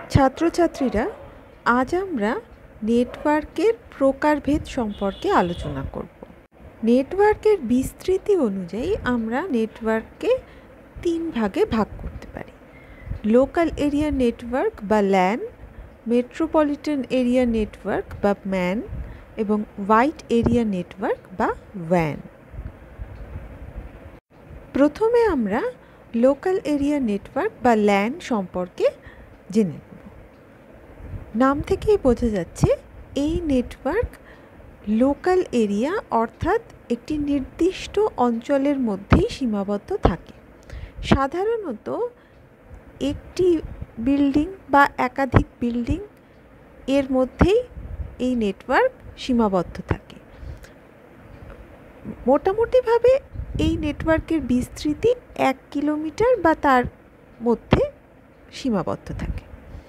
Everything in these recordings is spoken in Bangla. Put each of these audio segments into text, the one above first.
ছাত্রছাত্রীরা, আজ আমরা নেটওয়ার্কের প্রকারভেদ সম্পর্কে আলোচনা করব। নেটওয়ার্কের বিস্তৃতি অনুযায়ী আমরা নেটওয়ার্ককে 3 ভাগে ভাগ করতে পারি: লোকাল এরিয়া নেটওয়ার্ক বা ল্যান, মেট্রোপলিটন এরিয়া নেটওয়ার্ক বা ম্যান এবং ওয়াইড এরিয়া নেটওয়ার্ক বা ওয়্যান। প্রথমে আমরা লোকাল এরিয়া নেটওয়ার্ক বা ল্যান সম্পর্কে জেনে নেব। নাম থেকেই বোঝা যাচ্ছে এই নেটওয়ার্ক লোকাল এরিয়া অর্থাৎ একটি নির্দিষ্ট অঞ্চলের মধ্যেই সীমাবদ্ধ থাকে। সাধারণত একটি বিল্ডিং বা একাধিক বিল্ডিং এর মধ্যেই এই নেটওয়ার্ক সীমাবদ্ধ থাকে। মোটামুটিভাবে এই নেটওয়ার্কের বিস্তৃতি 1 কিলোমিটার বা তার মধ্যে সীমাবদ্ধ থাকে।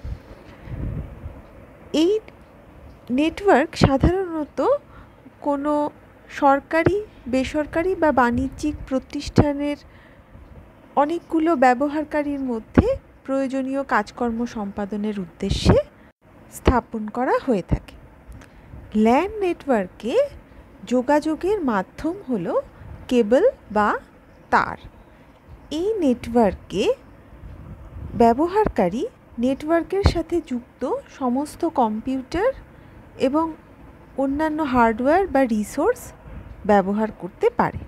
এই নেটওয়ার্ক সাধারণত কোনো সরকারি, বেসরকারি বা বাণিজ্যিক প্রতিষ্ঠানের অনেকগুলো ব্যবহারকারীর মধ্যে প্রয়োজনীয় কাজকর্ম সম্পাদনের উদ্দেশ্যে স্থাপন করা হয়ে থাকে। ল্যান নেটওয়ার্কে যোগাযোগের মাধ্যম হলো কেবল বা তার। এই নেটওয়ার্কে ব্যবহারকারী নেটওয়ার্কের সাথে যুক্ত সমস্ত কম্পিউটার এবং অন্যান্য হার্ডওয়্যার বা রিসোর্স ব্যবহার করতে পারে।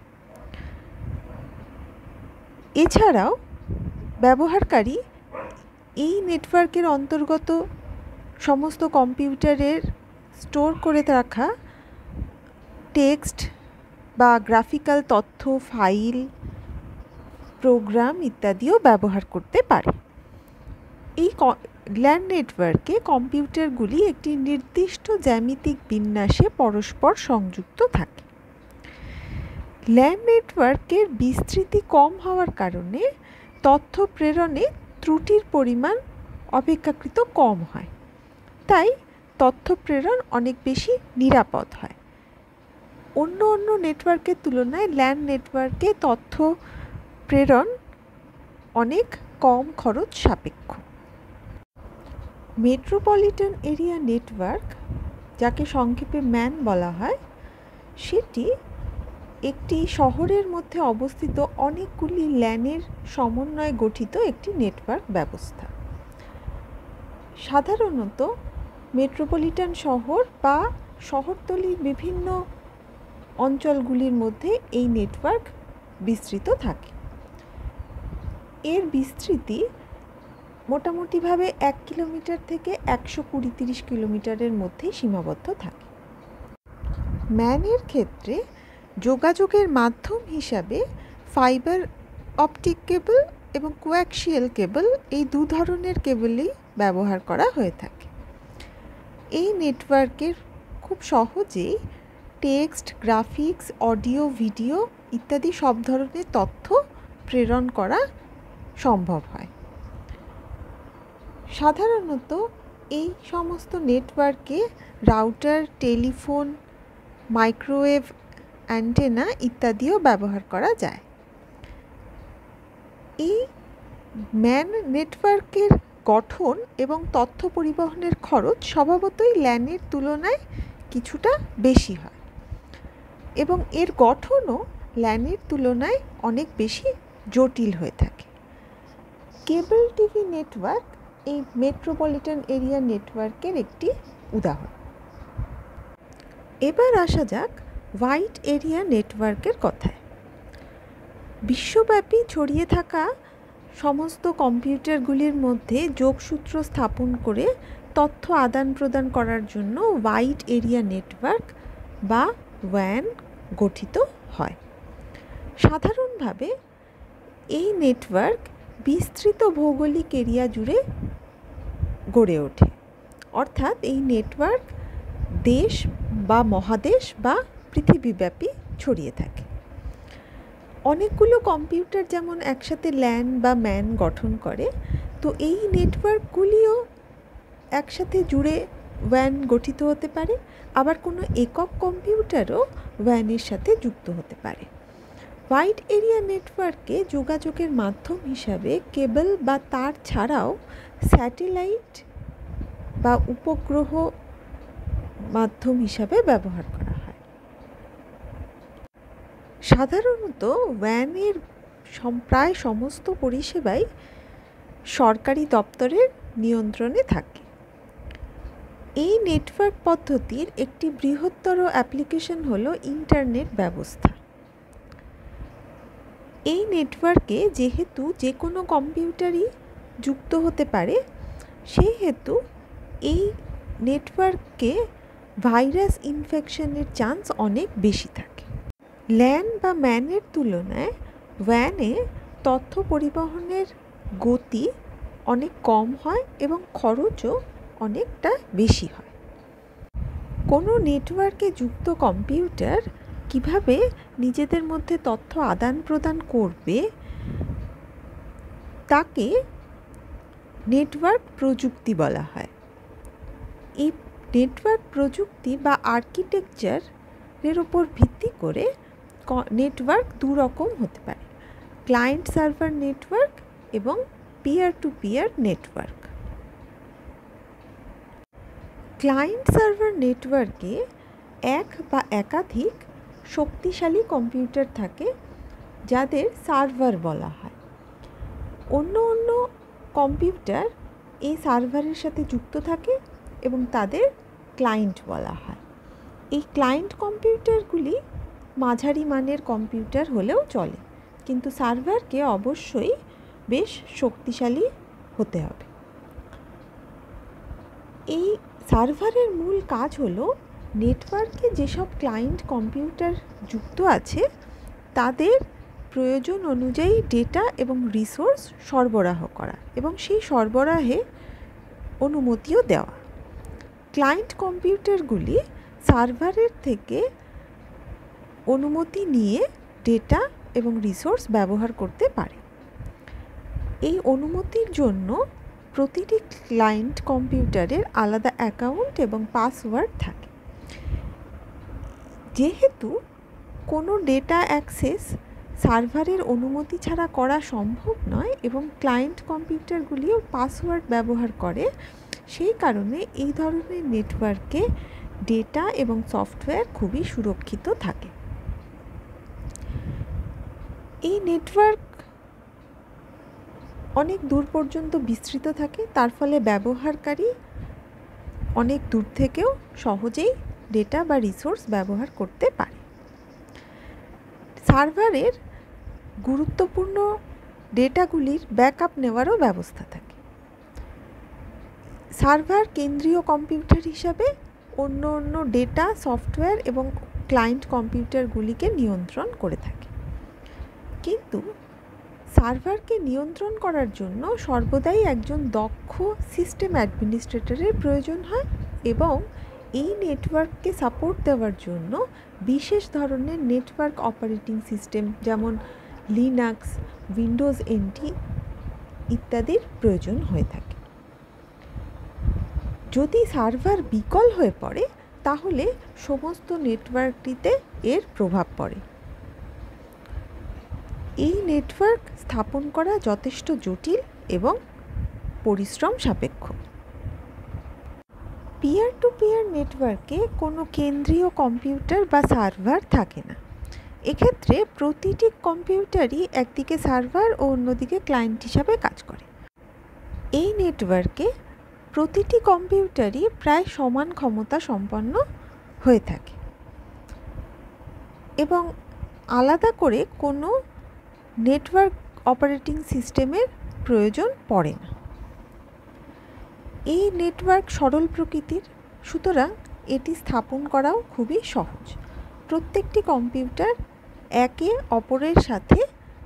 এছাড়াও ব্যবহারকারী এই নেটওয়ার্কের অন্তর্গত সমস্ত কম্পিউটারের স্টোর করে রাখা টেক্সট বা গ্রাফিক্যাল তথ্য, ফাইল, প্রোগ্রাম ইত্যাদিও ব্যবহার করতে পারে। এই ল্যান নেটওয়ার্কে কম্পিউটারগুলি একটি নির্দিষ্ট জ্যামিতিক বিন্যাসে পরস্পর সংযুক্ত থাকে। ল্যান নেটওয়ার্কের বিস্তৃতি কম হওয়ার কারণে তথ্য প্রেরণে ত্রুটির পরিমাণ অপেক্ষাকৃত কম হয়, তাই তথ্য প্রেরণ অনেক বেশি নিরাপদ হয়। অন্য নেটওয়ার্কের তুলনায় ল্যান নেটওয়ার্কে তথ্য প্রেরণ অনেক কম খরচ সাপেক্ষ। মেট্রোপলিটন এরিয়া নেটওয়ার্ক, যাকে সংক্ষেপে ম্যান বলা হয়, সেটি একটি শহরের মধ্যে অবস্থিত অনেকগুলি ল্যানের সমন্বয়ে গঠিত একটি নেটওয়ার্ক ব্যবস্থা। সাধারণত মেট্রোপলিটন শহর বা শহরতলির বিভিন্ন অঞ্চলগুলির মধ্যে এই নেটওয়ার্ক বিস্তৃত থাকে। এর বিস্তৃতি মোটামুটিভাবে 1 কিলোমিটার থেকে 120-30 কিলোমিটারের মধ্যে সীমাবদ্ধ থাকে। ম্যানের ক্ষেত্রে যোগাযোগের মাধ্যম হিসাবে ফাইবার অপটিক কেবল এবং কোয়াক্সিয়াল কেবল, এই 2 ধরনের কেবলই ব্যবহার করা হয়ে থাকে। এই নেটওয়ার্কের খুব সহজেই টেক্সট, গ্রাফিক্স, অডিও, ভিডিও ইত্যাদি সব ধরনের তথ্য প্রেরণ করা সম্ভব হয়। সাধারণত এই সমস্ত নেটওয়ার্কে রাউটার, টেলিফোন, মাইক্রোওয়েভ অ্যান্টেনা ইত্যাদিও ব্যবহার করা যায়। এই ম্যান নেটওয়ার্কের গঠন এবং তথ্য পরিবহনের খরচ স্বভাবতই ল্যানের তুলনায় কিছুটা বেশি হয় এবং এর গঠনও ল্যানের তুলনায় অনেক বেশি জটিল হয়ে থাকে। কেবল টিভি নেটওয়ার্ক এই মেট্রোপলিটন এরিয়া নেটওয়ার্কের একটি উদাহরণ। এবার আসা যাক ওয়াইড এরিয়া নেটওয়ার্কের কথায়। বিশ্বব্যাপী ছড়িয়ে থাকা সমস্ত কম্পিউটারগুলির মধ্যে যোগসূত্র স্থাপন করে তথ্য আদান প্রদান করার জন্য ওয়াইড এরিয়া নেটওয়ার্ক বা ওয়্যান গঠিত হয়। সাধারণভাবে এই নেটওয়ার্ক বিস্তৃত ভৌগোলিক এরিয়া জুড়ে গড়ে ওঠে, অর্থাৎ এই নেটওয়ার্ক দেশ বা মহাদেশ বা পৃথিবীব্যাপী ছড়িয়ে থাকে। অনেকগুলো কম্পিউটার যেমন একসাথে ল্যান বা ম্যান গঠন করে, তো এই নেটওয়ার্কগুলিও একসাথে জুড়ে ওয়্যান গঠিত হতে পারে, আবার কোনো একক কম্পিউটারও ওয়্যানের সাথে যুক্ত হতে পারে। ওয়াইড এরিয়া নেটওয়ার্কে যোগাযোগের মাধ্যম হিসাবে কেবল বা তার ছাড়াও স্যাটেলাইট বা উপগ্রহ মাধ্যম হিসাবে ব্যবহার করা হয়। সাধারণত ওয়ানের প্রায় সমস্ত পরিষেবাই সরকারি দপ্তরের নিয়ন্ত্রণে থাকে। এই নেটওয়ার্ক পদ্ধতির একটি বৃহত্তর অ্যাপ্লিকেশন হলো ইন্টারনেট ব্যবস্থা। এই নেটওয়ার্কে যেহেতু যে কোনো কম্পিউটারই যুক্ত হতে পারে, সেহেতু এই নেটওয়ার্কে ভাইরাস ইনফেকশনের চান্স অনেক বেশি থাকে। ল্যান বা ম্যানের তুলনায় ওয়ানে তথ্য পরিবহনের গতি অনেক কম হয় এবং খরচও অনেকটা বেশি হয়। কোনো নেটওয়ার্কে যুক্ত কম্পিউটার কিভাবে নিজেদের মধ্যে তথ্য আদান প্রদান করবে তাকে নেটওয়ার্ক প্রযুক্তি বলা হয়। এই নেটওয়ার্ক প্রযুক্তি বা আর্কিটেকচারের উপর ভিত্তি করে নেটওয়ার্ক দু রকম হতে পারে: ক্লায়েন্ট সার্ভার নেটওয়ার্ক এবং peer to peer network. Client server নেটওয়ার্কে এক বা একাধিক শক্তিশালী কম্পিউটার থাকে যাদের সার্ভার বলা হয়। অন্য অন্য কম্পিউটার এই সার্ভারের সাথে যুক্ত থাকে এবং তাদের ক্লায়েন্ট বলা হয়। এই ক্লায়েন্ট কম্পিউটারগুলি মাঝারি মানের কম্পিউটার হলেও চলে, কিন্তু সার্ভারকে অবশ্যই বেশ শক্তিশালী হতে হবে। এই সার্ভারের মূল কাজ হলো নেটওয়ার্কে যেসব ক্লায়েন্ট কম্পিউটার যুক্ত আছে তাদের প্রয়োজন অনুযায়ী ডেটা এবং রিসোর্স সরবরাহ করা এবং সেই সরবরাহে অনুমতিও দেওয়া। ক্লায়েন্ট কম্পিউটারগুলি সার্ভারের থেকে অনুমতি নিয়ে ডেটা এবং রিসোর্স ব্যবহার করতে পারে। এই অনুমতির জন্য প্রতিটি ক্লায়েন্ট কম্পিউটারের আলাদা অ্যাকাউন্ট এবং পাসওয়ার্ড থাকে। যেহেতু কোনো ডেটা অ্যাক্সেস সার্ভারের অনুমতি ছাড়া করা সম্ভব নয় এবং ক্লায়েন্ট কম্পিউটারগুলিও পাসওয়ার্ড ব্যবহার করে, সেই কারণে এই ধরনের নেটওয়ার্কে ডেটা এবং সফটওয়্যার খুবই সুরক্ষিত থাকে। এই নেটওয়ার্ক অনেক দূর পর্যন্ত বিস্তৃত থাকে, তার ফলে ব্যবহারকারী অনেক দূর থেকেও সহজেই ডেটা বা রিসোর্স ব্যবহার করতে পারে। সার্ভারের গুরুত্বপূর্ণ ডেটাগুলির ব্যাকআপ নেওয়ারও ব্যবস্থা থাকে। সার্ভার কেন্দ্রীয় কম্পিউটার হিসাবে অন্য অন্য ডেটা, সফটওয়্যার এবং ক্লায়েন্ট কম্পিউটারগুলিকে নিয়ন্ত্রণ করে থাকে। কিন্তু সার্ভারকে নিয়ন্ত্রণ করার জন্য সর্বদাই একজন দক্ষ সিস্টেম অ্যাডমিনিস্ট্রেটরের প্রয়োজন হয় এবং এই নেটওয়ার্ককে সাপোর্ট দেওয়ার জন্য বিশেষ ধরনের নেটওয়ার্ক অপারেটিং সিস্টেম যেমন লিনাক্স, উইন্ডোজ এনটি ইত্যাদির প্রয়োজন হয়ে থাকে। যদি সার্ভার বিকল হয়ে পড়ে তাহলে সমস্ত নেটওয়ার্কটিতে এর প্রভাব পড়ে। এই নেটওয়ার্ক স্থাপন করা যথেষ্ট জটিল এবং পরিশ্রম সাপেক্ষ। পিয়ার টু পিয়ার নেটওয়ার্কে কোনো কেন্দ্রীয় কম্পিউটার বা সার্ভার থাকে না। এক্ষেত্রে প্রতিটি কম্পিউটারই একদিকে সার্ভার ও অন্যদিকে ক্লায়েন্ট হিসাবে কাজ করে। এই নেটওয়ার্কে প্রতিটি কম্পিউটারই প্রায় সমান ক্ষমতা সম্পন্ন হয়ে থাকে এবং আলাদা করে কোনো নেটওয়ার্ক অপারেটিং সিস্টেমের প্রয়োজন পড়ে না। এই নেটওয়ার্ক সরল প্রকৃতির, সুতরাং এটি স্থাপন করাও খুবই সহজ। প্রত্যেকটি কম্পিউটার একে অপরের সাথে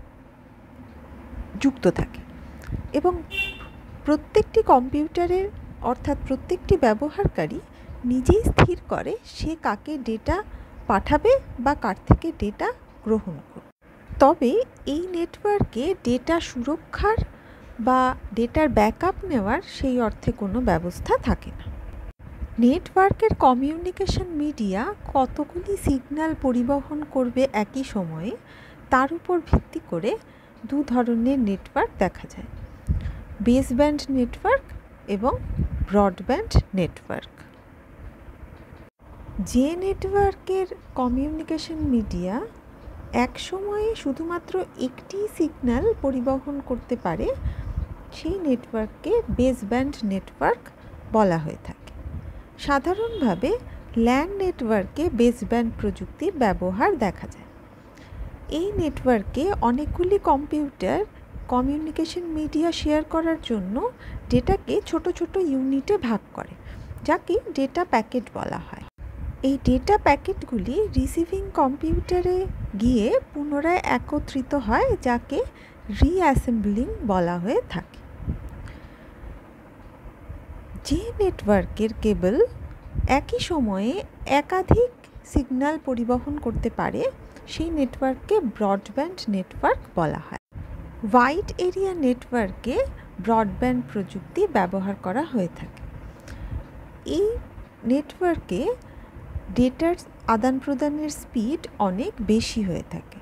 যুক্ত থাকে এবং প্রত্যেকটি কম্পিউটারের অর্থাৎ প্রত্যেকটি ব্যবহারকারী নিজেই স্থির করে সে কাকে ডেটা পাঠাবে বা কার থেকে ডেটা গ্রহণ করবে। তবে এই নেটওয়ার্কে ডেটা সুরক্ষার বা ডেটার ব্যাকআপ নেওয়ার সেই অর্থে কোনো ব্যবস্থা থাকে না। নেটওয়ার্কের কমিউনিকেশন মিডিয়া কতগুলি সিগন্যাল পরিবহন করবে একই সময়ে তার উপর ভিত্তি করে দু ধরনের নেটওয়ার্ক দেখা যায়: বেসব্যান্ড নেটওয়ার্ক এবং ব্রডব্যান্ড নেটওয়ার্ক। যে নেটওয়ার্কের কমিউনিকেশন মিডিয়া এক সময়ে শুধুমাত্র একটি সিগন্যাল পরিবহন করতে পারে সেই নেটওয়ার্ককে বেসব্যান্ড নেটওয়ার্ক বলা হয়ে থাকে। সাধারণভাবে ল্যান নেটওয়ার্কে বেসব্যান্ড প্রযুক্তির ব্যবহার দেখা যায়। এই নেটওয়ার্কে অনেকগুলি কম্পিউটার কমিউনিকেশন মিডিয়া শেয়ার করার জন্য ডেটাকে ছোট ছোট ইউনিটে ভাগ করে, যাকে ডেটা প্যাকেট বলা হয়। এই ডেটা প্যাকেটগুলি রিসিভিং কম্পিউটারে গিয়ে পুনরায় একত্রিত হয়, যাকে রিঅ্যাসেম্বলিং বলা হয়ে থাকে। যে নেটওয়ার্কের কেবল একই সময়ে একাধিক সিগন্যাল পরিবহন করতে পারে সেই নেটওয়ার্ককে ব্রডব্যান্ড নেটওয়ার্ক বলা হয়। ওয়াইড এরিয়া নেটওয়ার্কে ব্রডব্যান্ড প্রযুক্তি ব্যবহার করা হয়ে থাকে। এই নেটওয়ার্কে ডেটার আদান প্রদানের স্পিড অনেক বেশি হয়ে থাকে।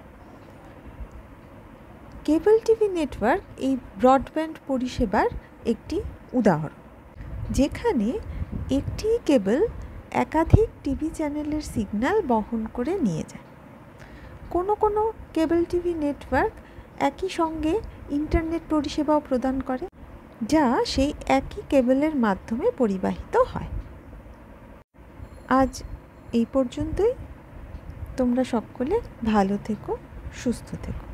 কেবল টিভি নেটওয়ার্ক এই ব্রডব্যান্ড পরিষেবার একটি উদাহরণ, যেখানে একটি কেবল একাধিক টিভি চ্যানেলের সিগন্যাল বহন করে নিয়ে যায়। কোনো কোনো কেবল টিভি নেটওয়ার্ক একই সঙ্গে ইন্টারনেট পরিষেবাও প্রদান করে, যা সেই একই কেবলের মাধ্যমে পরিবাহিত হয়। আজ এই পর্যন্তই। তোমরা সকলে ভালো থেকো, সুস্থ থেকো।